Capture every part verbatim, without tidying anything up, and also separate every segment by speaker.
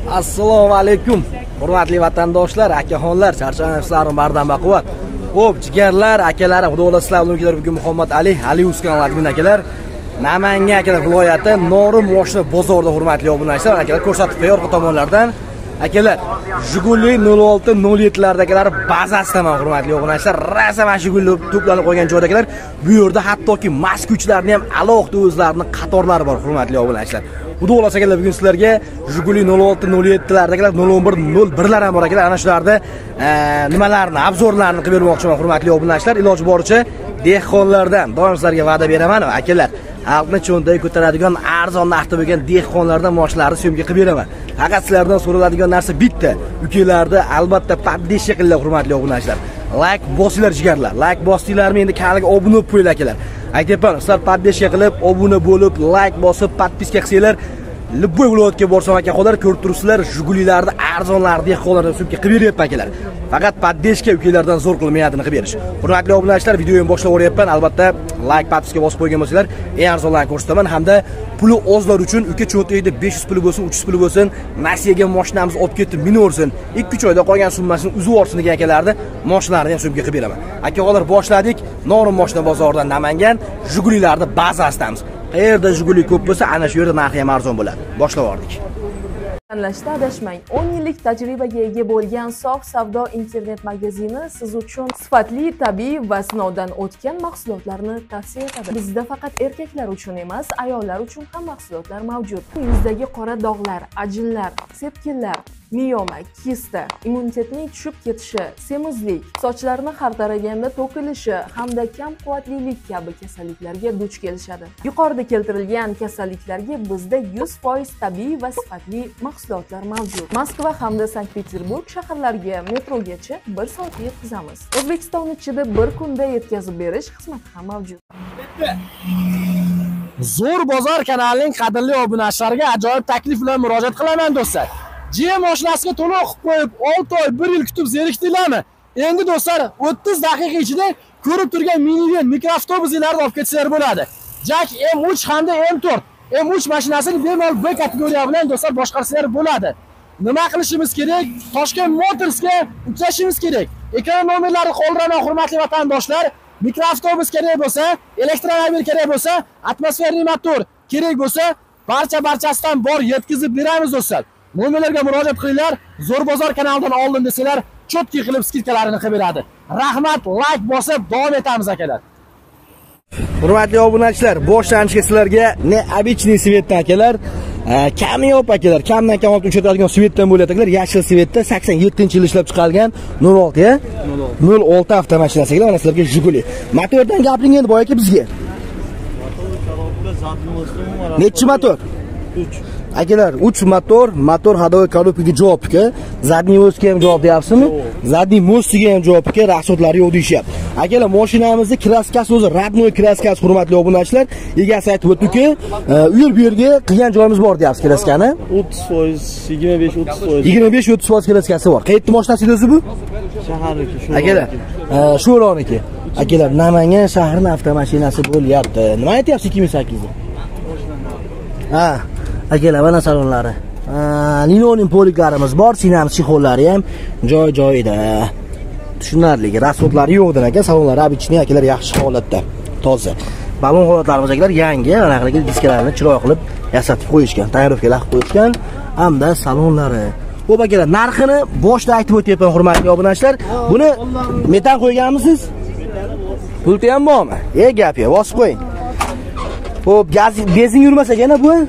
Speaker 1: Assalomu alaykum. Hurmatli vatandoshlar, akaxonlar, charchamasizlarmi bardam baquvvat. Xo'p, jigarlar, akalari, xudo xolasa sizlar bilan bugun Muhammad Ali, Ali Uskan admin akalar. Namangan akalar viloyati Norin moshina bozorida hurmatli obunachilar, akalar ko'rsatib qo'yar orqa tomonlardan. Akalar, Jiguli nol olti nol yetti lardagilar bazasidaman hurmatli obunachilar. Rasa mana Jiguli to'planib qolgan joydagilar, bu yerda hattoki Moskvichlarning ham alohida o'zlarining qatorlari bor hurmatli obunachilar. Xudo xolasa akalar bugun sizlarga Jiguli nol olti nol yetti lardagilar nol o'n bir nol bir lar ham bor akalar. Ana shularda nimalarni, obzorlarni qilib bermoqchiman hurmatli obunachilar. Iloji boricha dehqonlardan doim sizlarga va'da beraman akalar. Xalqni cho'ntagiga ko'taradigan arzon narxda bo'lgan dehqonlardan moshlarni syomka qilib beraman. Faqat sizlardan so'raladigan narsa bitta. Ukalarda albatta poddesh qilinglar hurmatli obunachilar. Like bosinglar jigarlar. Like bosdinglarmi endi kanalga obuna bo'lib qo'yinglar akalar. Aytayapman, sizlar poddesh qilib, obuna bo'lib, like bosib, podpiska qilsanglar, Libboy viloyatga borsam aka qolar ko'rib turibsizlar, Jigulilarda arzonlar dehqonlardan syomka qilib beryapman akalar. Faqat poddeshga ukalardan zo'r qilmayadini qilib berish. Hurmatli obunachilar, videoni boshlab o'ryapman. Albatta, like, podpiska bosib qo'ygan bo'lsanglar, eng arzonlarni ko'rsataman hamda puli ozlar uchun uka cho'ntagida besh yuz puli bo'lsin, uch yuz puli bo'lsin, nasiyaga mashinamiz olib ketib mino'rsin, ikki uch oyda qolgan summasini uzib olsin degan akalarni mashinalarini ham syomka qilib beraman. Aka qolar boshladik. Norin moshina bozoridan Namangan Jigulilarda bazasidamiz. Qayerda Jiguli ko'p bo'lsa, ana shu yerda narxi ham arzon bo'ladi. Boshlab yubordik.
Speaker 2: Tanlashda adashmang. o'n yillik tajribaga ega bo'lgan Sof savdo internet magazini siz uchun sifatli, tabiiy va sinovdan o'tgan mahsulotlarni tavsiya etadi. Bizda faqat erkaklar uchun emas, ayollar uchun ham mahsulotlar mavjud. Yuzdagi qora dog'lar, ajinlar, sepkillar, miyoma, kista, immunitetning tushib ketishi, semizlik, sochlarni har taraganda to'kilishi hamda kam quvvatlilik kabi kasalliklarga duch kelishadi. Yuqorida keltirilgan kasalliklarga bizda yuz foiz tabiiy va sifatli mahsulotlar mavjud. Moskva hamda Sankt-Peterburg shaharlariga metrogacha bir soatda yetkazamiz. O'zbekiston ichida bir kunda yetkazib berish xizmati ham mavjud.
Speaker 3: Zo'r bozor kanalining qadrli obunachilariga ajoyib taklif bilan murojaat qilaman do'stlar. G M mashinasiga to'lov qilib qo'yib, olti oy, bir yil kutib zerikdinglarmi? Endi do'stlar, o'ttiz daqiqa ichida ko'rib turgan minivan mikroavtobuslarni olib ketsalar bo'ladi. Jack M uch hamda M to'rt M uch mashinasini bemalol B kategoriya bilan do'stlar boshqarsalar bo'ladi. Nima qilishimiz kerak? Toshkent Motorsga uchrashimiz kerak. Ekran nomerlari qo'lraman hurmatli vatandoshlar. Mikroavtobus kerak bo'lsa, elektromobil kerak bo'lsa, atmosferli motor kerak bo'lsa, barcha barchasidan bor yetkazib beramiz do'stlar. Nomerlarga murojaat qilinglar. Zo'r bozor kanalidan oldim desalar, cho'tki qilib skidkalarini qilib beradi. Rahmat, like bosib davom etamiz akalar.
Speaker 1: Hurmatli obunachilar, boshlanishga sizlarga ne обычный svetda akalar, kamyob akalar, kamdan kam olib o'chiradigan svetdan bo'ladi akalar. Yashil svetda sakson yettinchi yil ishlab chiqarilgan nol olti ya? nol olti avtomashinasi akalar. Mana sizlarga Jiguli. Motordan gapiring endi boy aka bizga. Nechi motor? uch. Akalar, uch motor, motor hadovoy koробкаga javobga, zadniy mostiga ham javob deyapsizmi? Zadniy mostiga ham javobga, rasxodlari yo'q deyishyapti. Akalar, mashinamizning kraskasi o'zi radnoy kraskasi hurmatli obunachilar. Egasi aytib o'tdi-ku, u yer bu yerga qilgan joyimiz bor deyapsiz kraskani.
Speaker 4: o'ttiz foiz, yigirma besh o'ttiz foiz.
Speaker 1: yigirma besh o'ttiz foiz kraskasi bor. Qayerda mashinasi o'zi bu?
Speaker 4: Shaharniki, shu.
Speaker 1: Akalar, shu o'roniki. Akalar, Namangan shahrining avtomashinasi bo'lyapti. Nima aytyapsiz ikki ming sakkizda? Ha. Akalar, mana salonlari. Linoleum poliklarimiz bor, sinam chexollari ham joy-joyida. Tushunarli, rasxodlari yo'qdir aka, salonlari обычный akalar yaxshi holatda, toza. Balon holatlarimiz akalar yangi, mana qilgan diskalarni chiroy qilib yasatib qo'yishgan, tayyorlovkalar qilib qo'yishgan, hamda salonlari. Xo'p akalar, narxini boshda aytib o'tyapman hurmatli obunachilar. Buni metan qo'yganmisiz? Pulti ham bormi? Ey gap yo'q, bosib qo'ying. Xo'p, gaz, benzin yurmasa yana bu?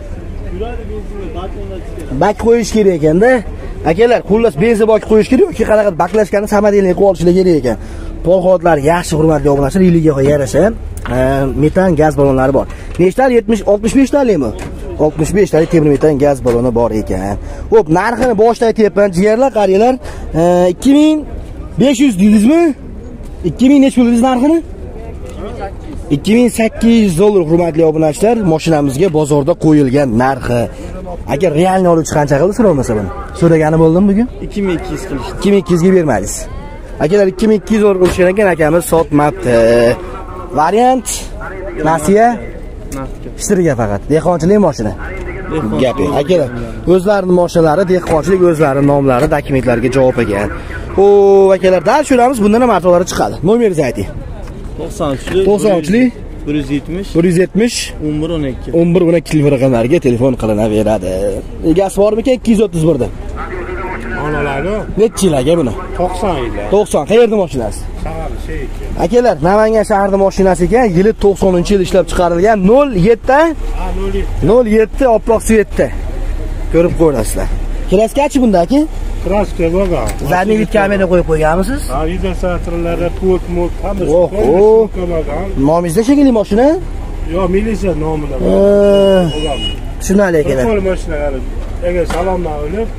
Speaker 1: Bak qo'yish kerak ekanda. Akalar, xullas benzin bak qo'yish kerak yoki qanaqa baklashkani samodelniy qilib olishlar kerak ekan. Pol holatlari yaxshi hurmatli obunachilar, yiliga yarasha metan gaz ballonlari bor. Nechtar? yetmish oltmish besh talikmi? oltmish besh talik temir metan gaz balloni bor ekan. Xo'p, narxini boshda aytyapman, jigarlar, qariyalar, ikki ming besh yuz deydingizmi? ikki ming nech pul dedingiz narxini? ikki ming sakkiz yuz dollar hurmatli obunachilar, mashinamizga bozorda qo'yilgan narxi. Agar realni oluvchi qancha qildi so'ramasa buni? So'ragani bo'ldim bugun?
Speaker 4: ikki ming ikki yuz qilishdi.
Speaker 1: ikki ming ikki yuz ga bermadingiz. Akalar, ikki ming ikki yuz dollar qilishgan ekan, akamiz sotmabdi. Variant nasiya? Nasiya. Ishtirga faqat. Dehqonchilik mashina. Gap yo'q. Akalar, o'zlarining mashinalari, dehqonchilik o'zlarining nomlari, dokumentlariga javob bergan. Xo'p, akalar, dal shuramiz, bundan ham martalari chiqadi. Nomeringizni ayting.
Speaker 4: to'qson uchlik
Speaker 1: to'qson uchlik
Speaker 4: bir yuz yetmish
Speaker 1: bir yuz yetmish
Speaker 4: o'n bir o'n ikki
Speaker 1: o'n bir o'n ikki raqamlariga telefon qilinaveradi. Egasi bormi ekan ikki yuz o'ttiz bir da?
Speaker 5: Onalarni
Speaker 1: Necha yil aka buni?
Speaker 5: to'qson yillar.
Speaker 1: to'qson. Qayerda mashinasi?
Speaker 5: Shahar şey ekan.
Speaker 1: Akalar, Namangan shahrida mashinasi ekan, yili to'qsoninchi yil ishlab chiqarilgan nol yetti
Speaker 5: Ha, nol
Speaker 1: nol yetti oppoq svetda. Ko'rib ko'rasizlar. Kraskachi bunda aka?
Speaker 5: kraska bo'lgan.
Speaker 1: Zadniy vid kamera qo'yib qo'yganmisiz?
Speaker 5: Ha, videosatrlarda pult mult hammasi
Speaker 1: Oh, oh. Nomingizda shekilli mashina?
Speaker 5: Yo, militsiya nomida
Speaker 1: Ee,
Speaker 5: bo'lgan.
Speaker 1: Tushunali akalar.
Speaker 5: Qo'l mashinalari. Agar salomdan olib,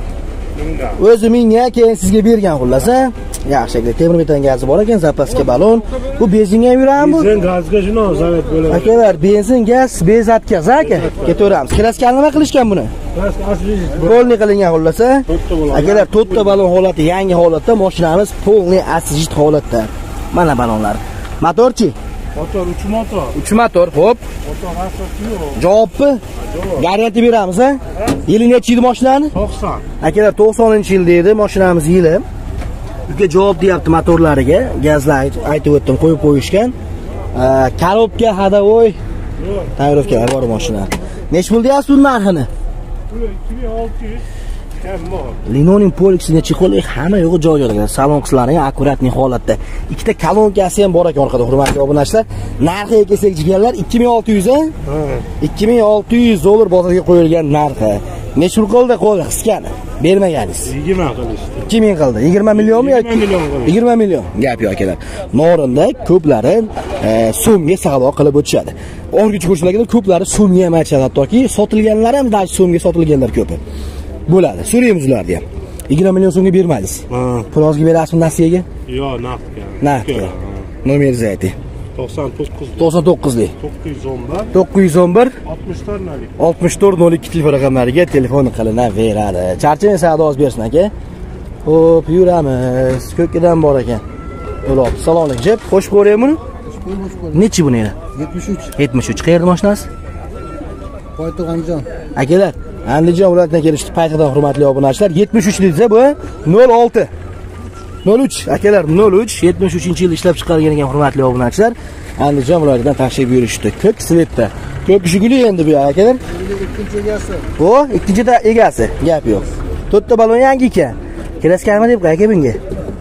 Speaker 5: bunga.
Speaker 1: O'zi menga keyin sizga bergan xullas, ha? Yaxshi aka, temir metan gazi bor ekan, zapaska balon. Bu benzinga ham yuradi bu?
Speaker 5: Benzin gazga shuni zavat bo'ladi.
Speaker 1: Akalar, benzin, gaz, bezatka, aka. Ketaveramiz. Kraskani nima qilishgan buni?
Speaker 5: Kraska asli
Speaker 1: Polni qilingan xullas, ha?
Speaker 5: to'rtta bo'ladi.
Speaker 1: Akalar, to'rtta balon holati, yangi holatda, mashinamiz polni asijit holatda. Mana balonlar. Motorchi?
Speaker 5: Motor uch motor.
Speaker 1: uch motor, xo'p.
Speaker 5: Motor asli yo'q.
Speaker 1: Javobmi? Garantiya beramiz, ha? Yili necha yil mashinani?
Speaker 5: to'qson.
Speaker 1: Akalar, to'qsoninchi yil deydi, mashinamiz yili. Uka javob deyapti motorlariga, gazlar aytib o'tdim, qo'yib qo'yishgan. Korobka, hadavoy, tayyorlovkalar bor mashina. Nech pul deyapsiz bu narxini?
Speaker 5: ikki ming olti yuz kam bor.
Speaker 1: Linoleum poliksini chiqoli hamma yo'g'i joy-joyda. Salon qismlari ham akkuratniy holatda. Ikkita kolonkasi ham bor ekan orqada, hurmatli obunachilar. Narxiga kelsak, jigarlar ikki ming olti yuz, ha?
Speaker 5: Ha.
Speaker 1: ikki ming olti yuz dollar bozorga qo'yilgan narxi. Nech pul qildi qo'l qisqani? Bermaganingiz.
Speaker 5: yigirma qilishdi.
Speaker 1: ikki ming qildi. yigirma millionmi yoki?
Speaker 5: yigirma million qildi.
Speaker 1: yigirma million. Gap yo'q akalar. Norinda ko'plari e, so'mga savdo qilib o'tishadi. O'rgichi ko'rsalarga ko'plari so'mga ham aytishadi, hattoki sotilganlar ham dash so'mga sotilganlar ko'pi. Bo'ladi. So'raymiz ularni ham. yigirma million so'mga bermaysiz.
Speaker 5: Ha.
Speaker 1: Pulozga berasizmi nasiyaga?
Speaker 5: Yo, naqdga.
Speaker 1: Naqdga. Nomeringizni ayting.
Speaker 5: to'qson to'qqiz
Speaker 1: to'qson to'qqizlik
Speaker 5: to'qqiz yuz o'n bir
Speaker 1: to'qqiz yuz o'n bir
Speaker 5: oltmish to'rt nol ikki
Speaker 1: oltmish to'rt nol ikki telefon raqamlariga telefon qilinaveradi. Charchang savdo oz bersin aka. Xo'p, yuramiz. Ko'kkidan bor ekan. Yo'q, salom alaykum. Jeb, xo'sh ko'raymi buni? Nechi buni yana?
Speaker 3: yetmish uch.
Speaker 1: yetmish uch. Qayerda mashinasi?
Speaker 3: Poytaxt Andijon.
Speaker 1: Akalar, Andijon viloyatidan kelishdi. Paytaxtdan hurmatli obunachilar. yetmish uch desa bu nol olti. nol uch akalar nol uch yetmish uchinchi yil ishlab chiqarilgan ekan hurmatli obunachilar. Andijon viloyatidan tashrif buyurishdi. Ko'k svetda. Ko'k shuguli endi bu akalar.
Speaker 3: Ikkinchi egasi.
Speaker 1: Bu ikkinchi da egasi. Gap yo'q. To'rtta balon yangi ekan. Kraskami deb qo'y aka bunga.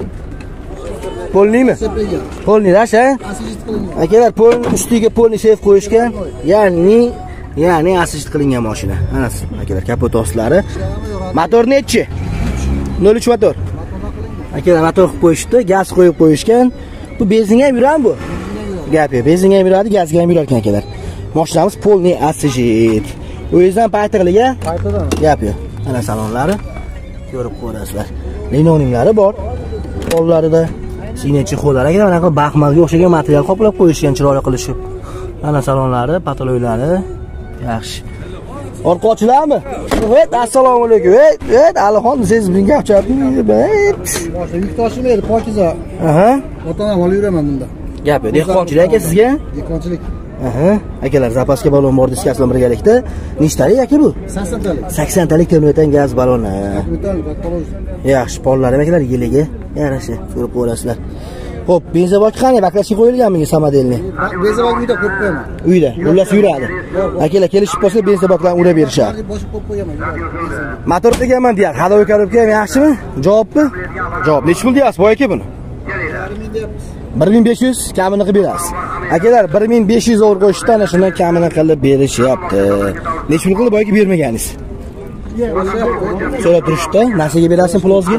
Speaker 1: Polnimi? Polni dash, ha? Akalar, polni ustiga polni sef qo'yishgan. Ya'ni ya'ni asijit qilingan mashina. Ana akalar, kapot ostlari. Motor nechi? nol uch motor. Akalar, motor qilib qo'yishdi, gaz qo'yib qo'yishgan. Bu benzinga ham yuradi bu. Gap yo'q, benzinga ham yuradi, gazga ham yurar ekan akalar. Mashinamiz polni asijit. O'yizdan paytiqliga?
Speaker 3: Paytadan.
Speaker 1: Gap yo'q. Ana salonlari ko'rib ko'rasizlar. Linoleumlari bor. Qo'llarida sinetchi qo'llar ekan, mana bu baxmalga o'xshagan material qoplab qo'yishgan chiroyli qilishib. Ana salonlari, patoloylari yaxshi. Orqa ochiladimi? Evet, assalomu alaykum. Evet, evet, Alixon, siz bunga gapchirdingiz.
Speaker 3: Boshqa yuk tashimaydi, pokiza.
Speaker 1: Aha.
Speaker 3: Otam olib yuraman bunda.
Speaker 1: Gap yo'q, dehqonchilik aka sizga?
Speaker 3: Dehqonchilik.
Speaker 1: Aha. Akalar, zapaska balon bor diskasi bilan birgalikda. Nechtalik aka bu?
Speaker 3: sakson talik.
Speaker 1: sakson talik termometan gaz baloni.
Speaker 3: Metal, patoloj.
Speaker 1: Yaxshi, pollari akalar yiliga yarasha ko'rib ko'rasizlar. Xo'p, benzobak qani? Baklashga qo'yilganmi samodelni?
Speaker 3: Benzobak uyda qo'yib qo'yaman.
Speaker 1: Uyda, ular yuradi. Akalar kelishib qolsa benzobaklarni urib berishadi.
Speaker 3: Boshib qo'yib qo'yaman.
Speaker 1: Motor deganman deyapti. Hadoy korobka ham yaxshimi? Javobmi? Javob. Nech pul deyapsiz boy aka buni? bir ming besh yuz kamini qilib berasiz. Akalar, bir ming besh yuz dollar qo'yishdi, ana shundan kamini qilib berishyapti. Nech pul qilib boy aka bermaganingiz? So'rab turishdi. Nasiga berasizmi pulozga?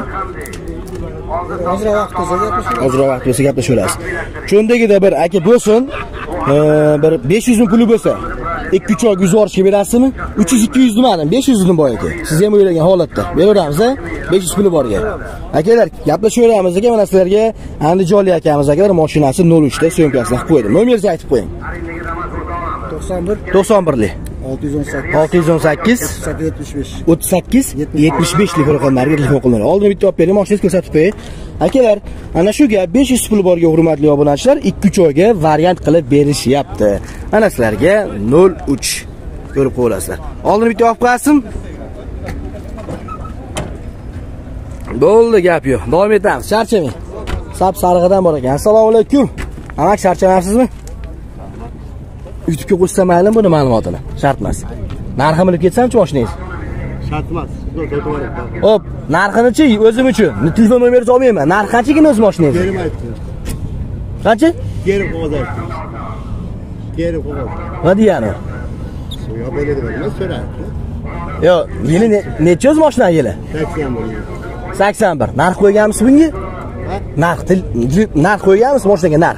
Speaker 3: Ozroq vaqt bo'lsa gaplashamiz.
Speaker 1: Ozroq vaqt bo'lsa gaplashamiz. Cho'ndagida bir aka bo'lsin, bir besh yuz ming puli bo'lsa, ikki uch oy guzorishga berasizmi? uch yuz ikki yuz nimani? besh yuz nim boy aka. Siz ham o'ylagan holatda. Beraveramiz, a? besh yuz puli borga. Akalar, gaplashaveramiz aka, mana sizlarga Andijonlik akamiz akalar mashinasi nol uch da syomkasini qilib qo'ydim. Nomeringizni aytib qo'ying.
Speaker 3: to'qson bir
Speaker 1: to'qson birlik
Speaker 3: olti yuz o'n sakkiz
Speaker 1: olti yuz o'n sakkiz
Speaker 3: yetmish besh
Speaker 1: o'ttiz sakkiz yetmish besh lik raqamlarga telefon qilinadi. Oldin bitta olib bering, mashinangizni ko'rsatib qo'ying. Akalar, ana shu gap besh yuz pul borga hurmatli obunachilar ikki uch oyga variant qilib berishyapti. Ana sizlarga nol uch ko'rib qo'yasizlar. Oldini bitta olib qo'yasim. Bo'ldi, gap yo'q. Davom etamiz. Charchamang. Sap sarig'idan bor ekan. Assalomu alaykum. Amak charchamayapsizmi? YouTube'ga qo'shsam maylimi buni ma'lumotini? Shart emas. Narxini bilib ketsam-chi mashinangiz?
Speaker 5: Shart emas.
Speaker 1: Hop, narxini-chi o'zim uchun. Telefon nomeringizni olmayman. Narx qancha ekan o'z mashinangiz?
Speaker 5: Kerim aytdi.
Speaker 1: Qancha?
Speaker 5: Kerim qog'oz aytdi. Kerim qog'oz.
Speaker 1: Nima degani?
Speaker 5: Yo, bo'ladi deb so'rayapti.
Speaker 1: Yo, yili necha o'z mashina yili?
Speaker 5: sakson bir.
Speaker 1: sakson bir. Narx qo'yganmisiz bunga? Narx narx qo'yganmisiz mashinaga narx?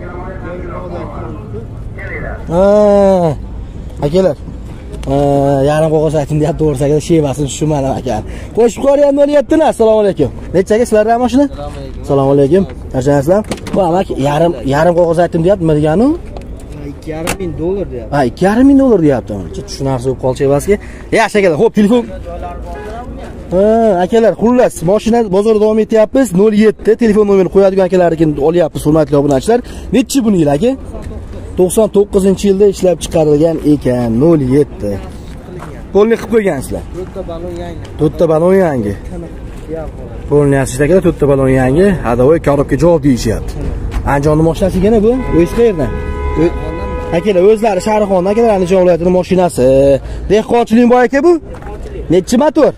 Speaker 1: Ha, akalar. Yarim qog'oz ayting deyapti, to'g'risiga shevasini tushunmadim ekan. Qo'shib qo'yayapman deyapti-na. Assalomu alaykum. Nechaga sizlarga mashina? Assalomu alaykum. Tarjamaysizlar? Bu amak yarim yarim qog'oz aytdim deyapti, nima degani u?
Speaker 6: ikki yarim ming dollar deyapti.
Speaker 1: Ha, ikki yarim ming dollar deyapti. Tushunarsiz bo'lib qolchi evaskiga. Yaxshi akalar, xo'p, telefon. Ha, akalar, xullas, mashina bozorda davom etyapmiz. nol yetti telefon nomerini qo'yadigan akalarnikini olyapmiz, hurmatli obunachilar. Nechi buni yil aka? to'qson to'qqizinchi yilda ishlab chiqarilgan ekan. nol yetti. Polni qilib qo'ygansizlar.
Speaker 6: to'rtta balon yangi.
Speaker 1: to'rtta balon yangi. Polni asishdagilar to'rtta balon yangi. Hadovoy korobga javob deyishyapti. Anjonni mashinasi ekan bu. O'z qayerdan? Akalar o'zlari Sharixon akalar Andijon viloyatining mashinasi. Dehqonchilik bor ekan bu. Nechi motor?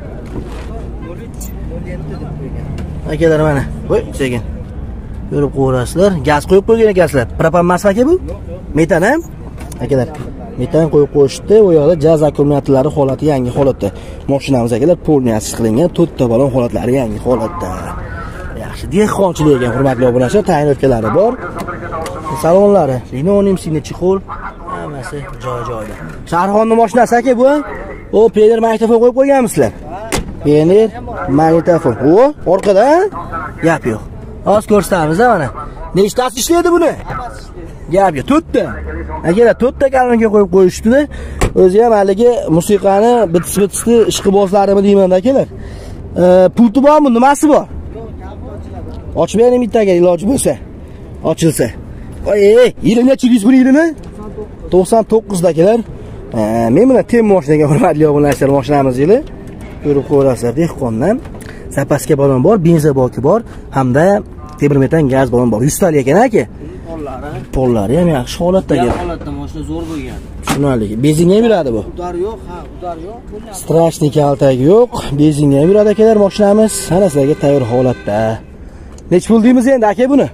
Speaker 1: Akalar mana. Voy, sekin. Ko'rib qo'rasizlar. Gaz qo'yib qo'ygan ekansizlar. Propan emas aka bu? Metan ham? Akalar, metan qo'yib qo'yishdi. U yoqda gaz akkumulyatorlari holati yangi holatda. Mashinamiz akalar polni asis qilingan, to'rtta balon holatlari yangi holatda. Yaxshi, dehqonchilik ekan, hurmatli obunachilar, tayyorgarlari bor. Salonlari, linonim sinchi qo'l, hammasi joy-joyda. Sharixonning mashinasi aka bu? O, plener magnitofon qo'yib qo'yganmisizlar? Plener magnitofon. O, orqada gap yo'q. Hozir ko'rsatamiz mana. Nechtasi ishlaydi buni? Gap yo'q, to'rtta. Akalar, to'rtta kalonga qo'yib qo'yishdi. O'zi ham haligi musiqani bitis-bitisni ishqibozlarimi deyman akalar. Pulti bormi, nimasi bor? Ochib bering bittaga iloji bo'lsa. Ochilsa. Ey, yili necha yuz buni yilini? to'qson to'qqiz dakilar. Men bilan tem mashinaga hurmatli obunachilar, mashinamiz yili. Ko'rib ko'rasizlar, dehqondan. Zapaska balon bor, benzin boki bor, hamda temir metan gaz balon bor. yuz talik ekan aka.
Speaker 6: Pollari.
Speaker 1: Pollari ham yaxshi holatda ekan.
Speaker 6: Holatda mashina zo'r bo'lgan.
Speaker 1: Tushunarli. Benzinga ham yuradi bu.
Speaker 6: Udar yo'q, ha, udar yo'q.
Speaker 1: Strashniy kaltagi yo'q. Benzinga ham yuradi akalar mashinamiz. Mana sizlarga tayyor holatda. Nech pul deymiz endi aka buni?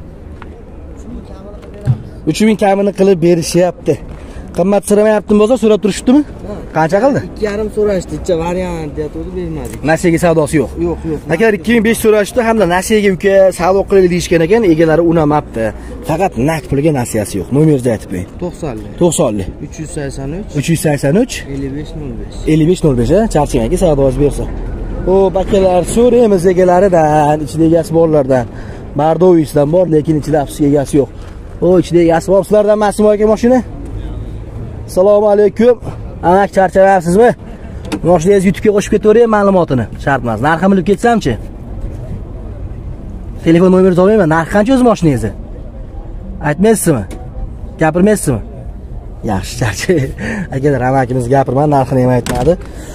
Speaker 1: uch ming kamini qilib berishyapti. Qimmat so'ramayaptimi bo'lsa, so'rab turishibdimi? Qancha qildi?
Speaker 6: ikki yarim so'rashdi, ichcha variant deyotdi, bermadik.
Speaker 1: Nasiyaga savdosi yo'q.
Speaker 6: Yo'q, yo'q.
Speaker 1: Akalar ikki ming besh so'rashdi, hamda nasiyaga uka savdo qilaylik deyishgan ekan, egalari unamabdi. Faqat naqd pulga nasiyasi yo'q. Nomeringizni aytib bering.
Speaker 6: to'qsonlik.
Speaker 1: to'qsonlik.
Speaker 6: uch yuz sakson uch.
Speaker 1: uch yuz sakson uch.
Speaker 6: ellik besh nol besh.
Speaker 1: ellik besh nol besh, ha? Charching aka savdosi bersa. O, bakalar so'raymiz egalaridan, ichida egasi borlardan. Mardovisdan bor, lekin ichida afsuski egasi yo'q. O, ichida egasi bor. Sizlardan emasmi aka mashina? Assalomu alaykum. Amak charchayapsizmi? Mashinangizni YouTube'ga qo'shib ketaveray ma'lumotini. Shart emas. Narxini bilib ketsam-chi? Telefon nomeringizni olmayman. Narx qancha o'z mashinangizni? Aytmaysizmi? Gapirmaysizmi? Yaxshi, charchay. Akalar, amakimiz gapirmadi, narxini ham aytmadi.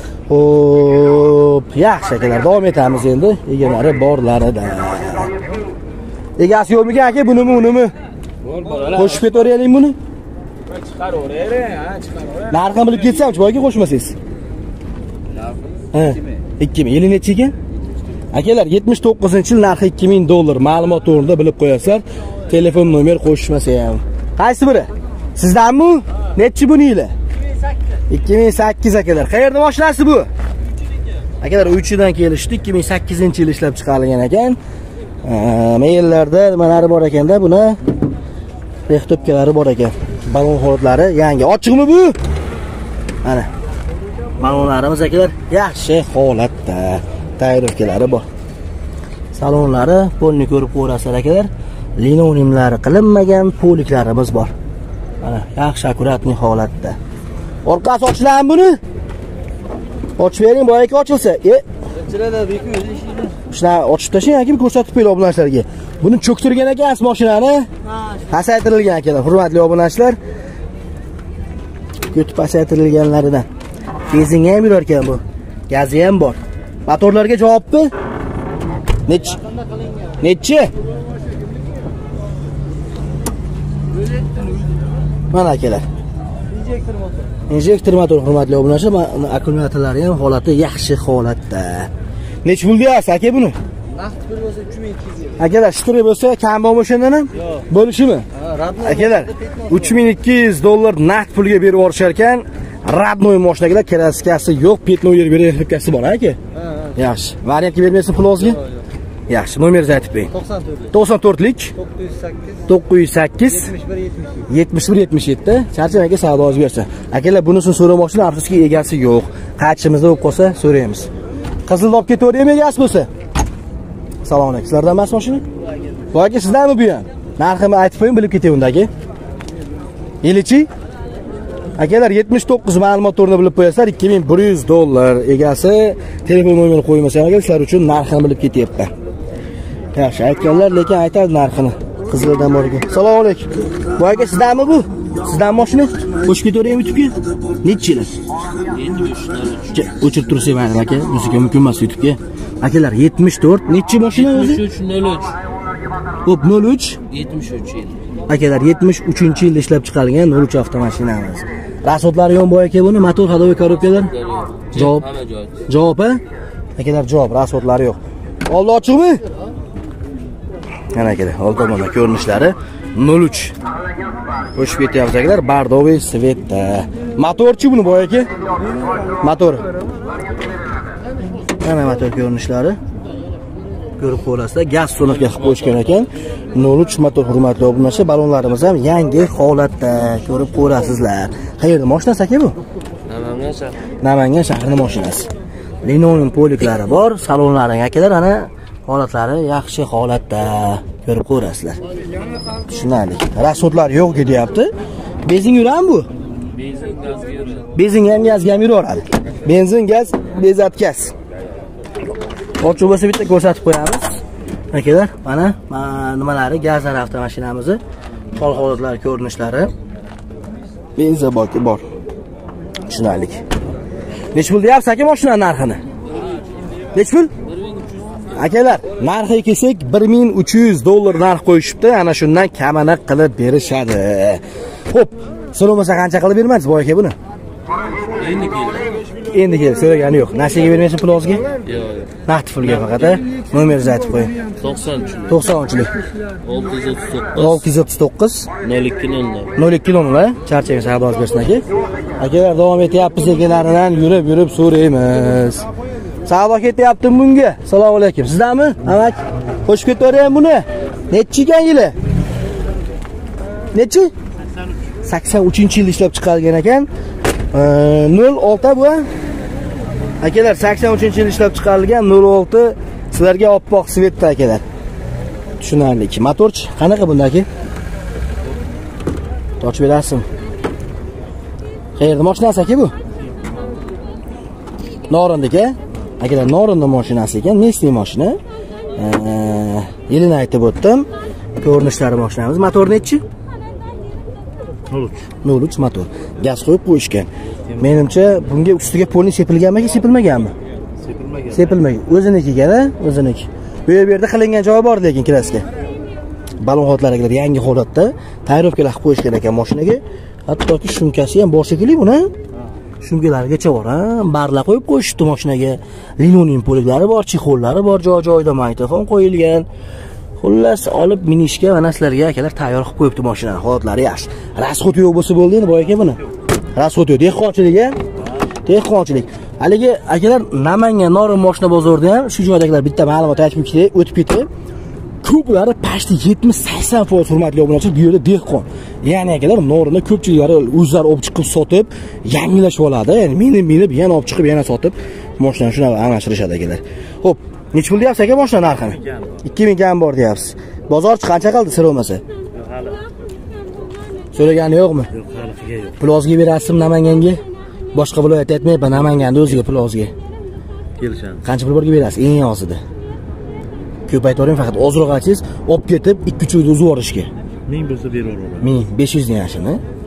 Speaker 1: Xo'p, yaxshi akalar, davom etamiz endi. Egalari borlarida. Egasi yo'qmikan aka, bunimi, unimi?
Speaker 4: Bor, bor.
Speaker 1: Qo'shib ketaveraylik buni.
Speaker 4: Chiqaraveray, ha, chiqaraveray.
Speaker 1: Narxini bilib ketsam-chi, boyga qo'shmasangiz. Ha, ikki ming. Yili necha ekan? Akalar, yetmish to'qqizinchi yil narxi ikki ming dollar. Ma'lumot o'rnida bilib qo'yasizlar. Telefon nomer qo'shmasa ham. Qaysi biri? Sizdanmi? Nechi buni yili? ikki ming sakkiz akalar. Qayerda mashinasi bu? Akalar, uchidan kelishdi. ikki ming sakkizinchi yil ishlab chiqarilgan ekan. Maillarda nimalari bor ekanda, buni rehtopkalari bor ekan. Balon holatlari yangi. Ochiqmi bu? Mana. Balonlarimiz akalar yaxshi holatda. Tayyorgarlari bor. Salonlari polni ko'rib ko'rasizlar akalar. Linonimlari qilinmagan poliklarimiz bor. Mana yaxshi akkuratniy holatda. Orqasi ochiladimi buni? Ochib bering, boyaki ochilsa. E,
Speaker 6: Ichirada beku o'zi ishlaydi.
Speaker 1: shuna ochib tashlang, akim ko'rsatib qo'ying obunachilarga. Buni cho'ktirgan ekansiz mashinani.
Speaker 6: Ha,
Speaker 1: Pasaytirilgan akalar, hurmatli obunachilar. ko'tib pasaytirilganlaridan. Benzinga ham yurar ekan bu. Gazi ham bor. Motorlarga javobmi? Nech? Nechi? Mana akalar.
Speaker 6: Injektor motor.
Speaker 1: Injektor motor hurmatli obunachi, akkumulyatorlari ham holati yaxshi holatda. Nech pul deyapsiz aka buni?
Speaker 6: Naqd pul bo'lsa uch ming ikki yuz.
Speaker 1: Akalar, shitri bo'lsa kam bo'lib o'shandan ham bo'lishimi? Akalar, uch ming ikki yuz dollar naqd pulga berib yuborishar ekan. Radnoy mashinalar kraskasi yo'q, petnoy yer berib hibkasi bor aka. Yaxshi. Variantga bermaysiz pulozga? Yaxshi, nomeringizni aytib bering. to'qson to'rtlik to'qqiz yuz sakkiz yetmish bir yetmish yetti. Charchamaga savdoingiz bersa. Akalar, bunisini so'ramoqchilar, afsuski egasi yo'q. Qaytishimizda bo'lib qolsa so'raymiz. Qizilni olib ketaveraymi egasi bo'lsa? Assalomu alaykum. Sizlardan emas mashina? Bu aka sizdanmi bu ham? Narxini aytib qo'ying, bilib ketayman aka. Yilichi? Akalar, yetmish to'qqiz ma'lumot o'rnini bilib qo'yasizlar, ikki ming bir yuz dollar. Egasi telefon nomerini qo'ymasa ham sizlar uchun narxini bilib ketyapman. Yaxshi, aytganlar, lekin aytadi narxini. Qizildan bor ekan. Assalomu alaykum. Bu aka sizdanmi bu? Sizdan mashina? Qo'shib ketaveraymi YouTube'ga? Necha yil? O'chirib tursiz mana aka, musiqa mumkin emas YouTube'ga. Akalar, yetmish to'rt nechi mashina o'zi?
Speaker 6: yetmish uch nol uch.
Speaker 1: Hop, nol uch
Speaker 6: yetmish uch yil.
Speaker 1: Akalar, yetmish uchinchi yilda ishlab chiqarilgan nol uch avtomashinamiz. Rasodlari ham boy aka buni, motor hadoviy korobkalar. Javob. Javob a? Akalar, javob, rasodlari yo'q. Oldi ochiqmi? Mana akalar, oldi tomonda ko'rinishlari nol uch. Qo'shib ketyapmiz akalar, Bardoviy Svetda. Motorchi buni boy aka? Motor. Mana motor ko'rinishlari. Ko'rib qo'yasizlar, gaz so'nakka qilib qo'yishgan ekan. nol uch motor hurmatli obunachi, balonlarimiz ham yangi holatda. Ko'rib ko'rasizlar. Qayerda mashinasi aka bu?
Speaker 6: Namangan shahri.
Speaker 1: Namangan shahrining mashinasi. Linoleum poliklari bor, salonlari akalar ana holatlari yaxshi holatda. Ko'rib ko'rasizlar. Tushunarli. Rasodlar yo'q deyapti. Benzin yuradimi bu?
Speaker 6: Benzin gazga yuradi.
Speaker 1: Benzin ham gazga ham yuraveradi. Benzin, gaz, bezatkas. Ochiq bo'lsa bitta ko'rsatib qo'yamiz. Akalar, mana nimalari, gazlar avtomashinamizni hol holatlari, ko'rinishlari. Benzin boki bor. Tushunarli. Nech pul deyapsiz aka mashina narxini? Nech pul? Akalar, narxiga kelsak bir ming uch yuz dollar narx qo'yishibdi. Ana shundan kamini qilib berishadi. Xo'p, so'ramasa qancha qilib bermaysiz boy aka buni?
Speaker 6: Endi keldi.
Speaker 1: Endi keldi, so'ragani yo'q. Nasiyaga bermaysiz pul o'ziga?
Speaker 6: Yo'q, yo'q.
Speaker 1: Naqd pulga faqat. Nomeringizni aytib qo'ying.
Speaker 6: to'qson uch.
Speaker 1: to'qson uchlik.
Speaker 6: olti yuz o'ttiz to'qqiz.
Speaker 1: olti yuz o'ttiz to'qqiz.
Speaker 6: nol ikki nol nol.
Speaker 1: nol ikki nol nol. Charchaga savdoingiz bersin aka. Akalar, davom etyapmiz egalaridan yurib-yurib so'raymiz. Savdo ketyaptimi bunga? Assalomu alaykum. Sizdanmi? Amak. Qo'shib ketaveraymi buni? Nechi ekan yili? Nechi? sakson uchinchi yilda ishlab chiqarilgan ekan. nol olti bu. Akalar, sakson uchinchi yilda ishlab chiqarilgan nol olti sizlarga oppoq svetda akalar. Tushunarli. Motorchi qanaqa bunda aka? Ochib berasizmi? Qayerda mashinasi aka bu? Norindagi, akalar, Norinda mashinasi ekan, Nesli mashina. Yilini aytib o'tdim. Ko'rinishlari mashinamiz. Motor nechi? nol uch. nol uch motor. Gaz qo'yib qo'yishgan. Menimcha bunga ustiga polni sepilganmi, sepilmaganmi?
Speaker 6: Sepilmagan.
Speaker 1: Sepilmagan. O'zinikiga-da, o'ziniki. Bu yerda qilingan joyi bor lekin kraska. Balon hotlariga yangi holatda tayyorlovkalar qilib qo'yishgan ekan mashinaga. Hattoki shumkasi ham bor shekilli buni. Shumkalargacha bor, ha? Barla qo'yib qo'yishdi mashinaga. Linoleum poliklari bor, chexollari bor, joy-joyida magnitofon qo'yilgan. Xullas, olib minishga va narsalarga akalar tayyor qilib qo'yibdi mashinani. Holatlari yaxshi. Rasxod yo'q bo'lsa bo'ldi endi boy aka buni. Rasxod yo'q, dehqonchilik a? Dehqonchilik. Haligi akalar, Namangan Norin mashina bozorida ham shu joydagilar bitta ma'lumot aytib o'tib ketdi. Ko'plari pashti yetmish sakson foiz hurmatli obunachi bu yerda dehqon. Ya'ni akalar, Norinda ko'pchiliklari o'zlari olib chiqib sotib, yangilashib oladi. Ya'ni meni minib, yana olib chiqib, yana sotib mashinani shuna almashtirishadi akalar. Xo'p, nech pul deyapsiz aka mashina narxini? ikki ming kam bor deyapsiz. Bozorchi qancha qildi sir bo'lmasa?
Speaker 6: Hali.
Speaker 1: So'ragani yo'qmi?
Speaker 6: Yo'q, haliga yo'q.
Speaker 1: Pul o'ziga berasizmi Namanganga? Boshqa viloyat aytmayman, Namanganda o'ziga pul o'ziga.
Speaker 6: Kelishamiz.
Speaker 1: Qancha pul borga berasiz? Eng ozida. Ko'p aytavering, faqat ozroq aytsangiz, olib ketib ikki uch oyda uzib yuborishga.
Speaker 6: ming bo'lsa beraveraman.
Speaker 1: ming besh yuz deyashini.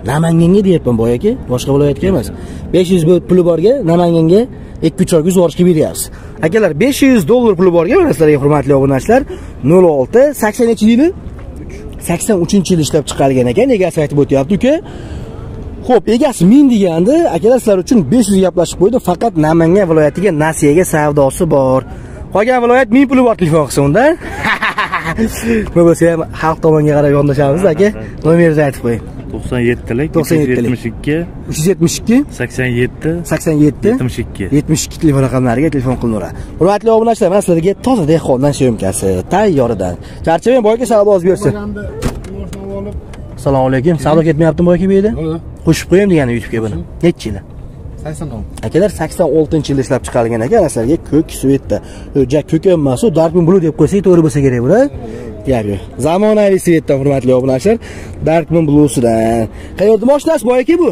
Speaker 1: Namanganga deyapman boy aka, boshqa viloyatga emas. besh yuz puli borga Namanganga ikki uch oyga yuborishga beryapsiz. Akalar, besh yuz dollar puli borga, sizlarga hurmatli obunachilar, nol olti saksoninchi yili sakson uchinchi yil ishlab chiqarilgan ekan, egasi aytib o'tyapti uka. Xo'p, egasi men degandi, akalar sizlar uchun besh yuz gaplashib qo'ydi, faqat Namangan viloyatiga nasiyaga savdosi bor. Qolgan viloyat ming puli bor telefon qilsa unda. Nima bo'lsa ham xalq tomonga qarab yondashamiz aka. Nomeringizni aytib qo'ying.
Speaker 6: to'qson yettilik
Speaker 1: to'qson yettilik
Speaker 6: yetmish ikki
Speaker 1: uch yuz yetmish ikki
Speaker 6: sakson yetti
Speaker 1: sakson yetti
Speaker 6: yetmish ikki
Speaker 1: yetmish ikki telefon raqamlariga telefon qilaveradi. Hurmatli obunachilar, mana sizlarga toza dehqondan syomkasi tayyordan. Charchamang boy aka, savdo oz bersin. Assalomu alaykum. Savdo ketmayaptimi boy aka bu yerda? Qo'shib qo'yim degani YouTube'ga buni. Necha yil? sakson olti. Akalar sakson oltinchi yilda ishlab chiqarilgan ekan, sizlarga ko'k svetda. Ja ko'k emas, u Dark Moon Blue deb qo'ysak to'g'ri bo'lsa kerak buni. Gap yo'q. Zamonaviy svetdan hurmatli obunachilar, Dark Moon Blue'sidan. Qayerda mashinasi boy aka bu?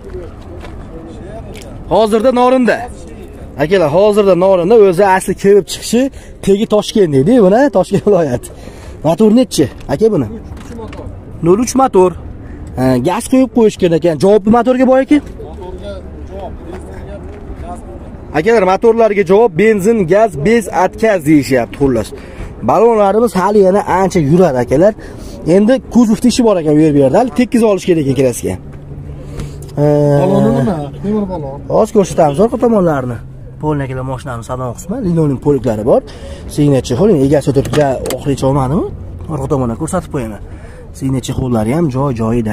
Speaker 1: Hozirda Norinda. Akalar, hozirda Norinda, o'zi asli kelib chiqishi tegi Toshkent deydi, buni Toshkent viloyat. Motor nechi? Aka buni? nol uch motor. Ha, gaz qo'yib qo'yishgan ekan. Javobli motorga boy aka? Akalar, motorlarga javob benzin, gaz, bez, atkaz deyishyapti xullas. Balonlarimiz hali yana ancha yuradi akalar. Endi kuzovda ishi bor ekan bu yerda. Hali tekkiz olish kerak ekan kirasiga.
Speaker 3: Baloni nima? Temir balon.
Speaker 1: Hozir ko'rsatamiz orqa tomonlarini. Polnakalar mashinaning salon qismi, linoleum poliklari bor. Signature ho'ling egasi o'tiribga oxirigacha olmadimi? Orqa tomondan ko'rsatib qo'yaman. Signature ho'llari ham joy-joyida.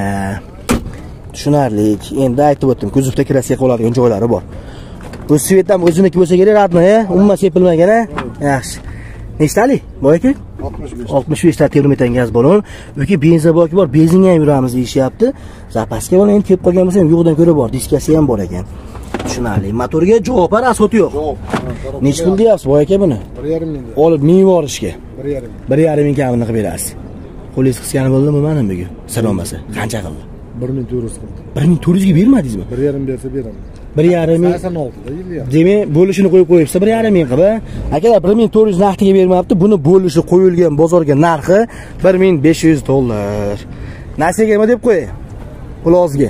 Speaker 1: Tushunarli. Endi aytib o'tdim, kuzovda kirasiga qoladigan joylari bor. Bu svetdan o'ziniki bo'lsa kerak, radnoy, umuman sepilmagan, ha? Yaxshi. Nechtalik? Boy aka? oltmish besh ta kilometr gaz balon. Yoki benzin boki bor, benzinga ham yuramiz deyishyapti. Zapaska balon endi kelib qolgan bo'lsa ham yo'qdan ko'ra bor, diskasi ham bor ekan. Tushunarli. Motorga javob, asfalt yo'q. Nech pul deyapsiz boy aka buni?
Speaker 3: bir yarim ming.
Speaker 1: Olib ming borishga.
Speaker 3: bir yarim.
Speaker 1: bir yarim ming kamini qilib berasiz. Qo'lingiz qisqani bo'ldimi mana bugun? Salomasi. Qancha qildi?
Speaker 3: bir ming to'rt yuz qildi.
Speaker 1: bir ming to'rt yuz ga bermadingizmi?
Speaker 3: bir yarim bersa beraman.
Speaker 1: bir yarim ming.
Speaker 3: sakson olti da yil ya.
Speaker 1: Demak, bo'lishini qo'yib qo'yibsa bir yarim ming qilib. Akalar, bir ming to'rt yuz naqdiga bermayapti. Buni bo'lishi qo'yilgan bozorga narxi bir ming besh yuz dollar. Nasiyaga nima deb qo'yay? Pulozga.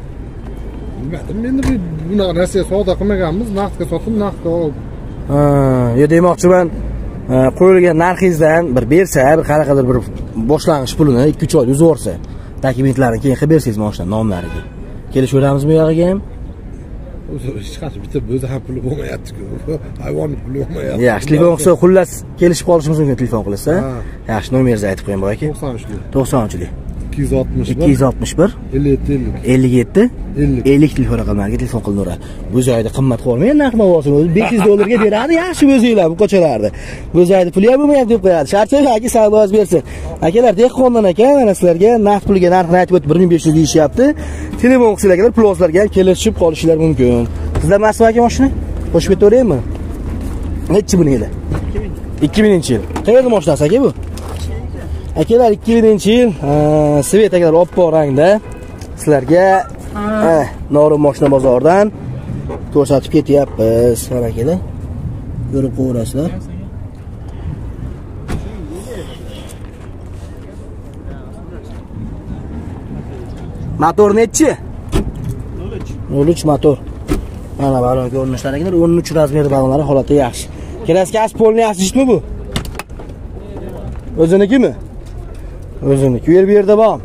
Speaker 3: Bilmadim, endi bunaqa narsa savdo qilmaganmiz, naqdga sotib, naqdga olib.
Speaker 1: Ha, yo demoqchiman, qo'yilgan narxingizdan bir bersa, bir qaraqadir bir boshlang'ich pulini ikki uch oy uzib yorsa, dokumentlarini keyin qilib bersangiz mashina nomlariga. Kelishaveramizmi bu yoqiga ham?
Speaker 3: O'zi hech qancha bitta o'zi ham puli bo'lmayapti-ku. Hayvonning puli bo'lmayapti.
Speaker 1: Yaxshi, telefon qilsa xullas kelishib qolishimiz mumkin telefon qilsa. Yaxshi, nomeringizni aytib qo'ying boy aka.
Speaker 3: to'qson uchlik.
Speaker 1: to'qson uchlik.
Speaker 3: ikki yuz oltmish bir.
Speaker 1: ikki yuz oltmish bir.
Speaker 3: ellik yetti ellik.
Speaker 1: ellik yetti.
Speaker 3: ellik.
Speaker 1: ellik telefon raqamlariga telefon qilaveradi. Bu joyda qimmat qolmaydi, narx navosini o'zi besh yuz dollarga beradi. Yaxshi o'zinglar bu ko'chalarda. Bu joyda puli ham bo'lmayapti deb qo'yadi. Shartchi aka savdo oz bersin. Akalar, dehqondan ekan, mana sizlarga narx puliga narxini aytib o'tib bir ming besh yuz deyishyapti. Telefon qilsanglar, pulozlarga ham kelishib qolishlar mumkin. Sizlar mas'ul aka mashina? Qo'shib ketaveraymi? Nechi buni edi? ikki minginchi yil. Qayerda mashinasi aka bu? Akalar, ikki minginchi yil, svet akalar oppoq rangda sizlarga Norin mashina bozoridan ko'rsatib ketyapmiz. Mana akalar, ko'rib qo'yasizlar. Motor nechi? nol uch motor. Mana balon ko'rinishlariga o'n uch razmer balonlari holati yaxshi. Kraska aspolni yaxshimi bu? O'zinikimi? O'ziniki. Bu yerda bor.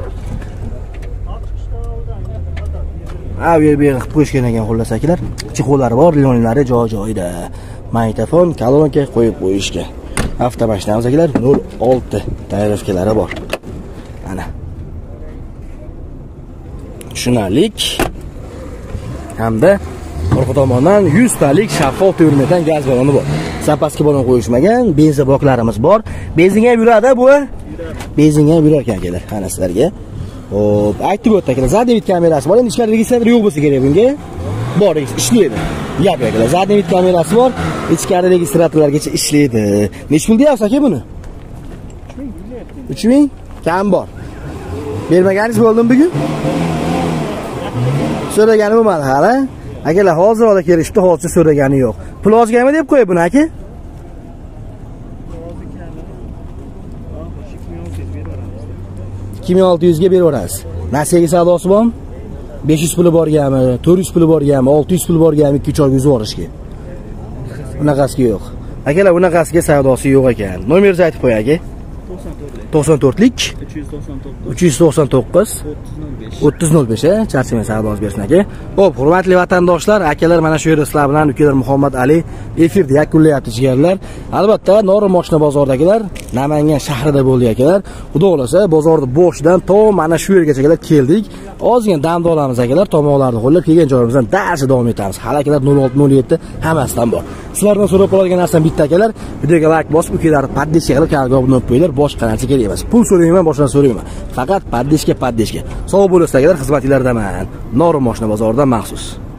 Speaker 1: Ha, bu yerda qilib qo'yishgan ekan xullas akalar. Chexollari bor, lionlari joy-joyida. Magnitofon, kolonka qo'yib qo'yishga. Avtomashinamiz akalar nol olti tayyorlashkalari bor. Mana. Tushunarlik. Hamda orqa tomondan yuz talik shaffof temirmetan gaz baloni bor. Zapaska balon qo'yishmagan, benzin boklarimiz bor. Benzinga ham yuradi bu. Benzinga ham yurar ekan akalar, ana sizlarga. Hop, aytib o'tdi akalar, zadniy vid kamerasi bor. Endi ichkarida registrator yo'q bo'lsa kerak bunga. Bor, ishlaydi. Gap yo'q akalar, zadniy vid kamerasi bor. Ichkarida registratorlargacha ishlaydi. Nech pul deyapsiz aka buni? uch ming kam bor. Bermaganingiz bo'ldimi bugun? So'ragani bo'lmadi hali. Akalar, hozir ola kelishdi, hozir so'ragani yo'q. Pul ozgami deb qo'y buni aka? ikki ming olti yuz ga beraverasiz. Nasiyaga savdosi bormi? besh yuz puli borganmi, to'rt yuz puli borganmi, olti yuz puli borganmi ikki uch oyga uzib yuborishga. Bunaqasiga yo'q. Akalar, bunaqasiga savdosi yo'q ekan. Nomeringizni aytib qo'ying aka. to'qson to'rtlik uch yuz to'qson to'qqiz o'ttiz nol besh a charchamay savdosi bersin aka. Xo'p, hurmatli vatandoshlar, akalar mana shu yerda sizlar bilan ukalar Muhammad Ali efirda yakunlayapti jigarlar. Albatta, Norin moshina bozoridagilar Namangan shahrida bo'ldi akalar. Xudo xolasa, bozorni boshidan to mana shu yergacha keldik. Ozgina damda olamiz akalar, tomoqlarni qo'llab kelgan joyimizdan darcha davom etamiz. Hali akalar nol olti nol yetti hammasidan bor. Sizlardan so'rab qoladigan narsam bitta akalar, videoga like bosib, ukalar podpishka qilib kanalga obuna bo'lib qo'yinglar. Boshqa narsa kerak emas. Pul so'rayman, boshqa narsa so'rayman. Faqat podpishka, podpishka. Sog' bo'lasizlar akalar, xizmatingizdaman. Norin moshina bozoridan maxsus.